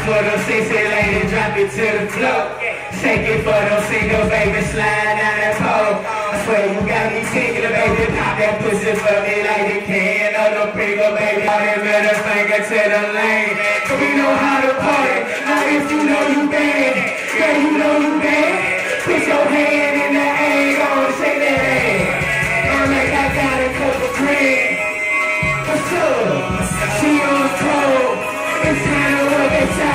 for those sexy ladies, drop it to the floor. Shake it for those single baby, slide down that pole. I swear you got me thinking, baby, pop that pussy for me like the can of the Pringle, baby. All that middle finger to the lane. We know how to party. Now if you know you bad, girl, you know you bad. Put your hand in the air, go and shake that ass. I'm like I got a couple grand. What's up? She on cold. It's time to work it out.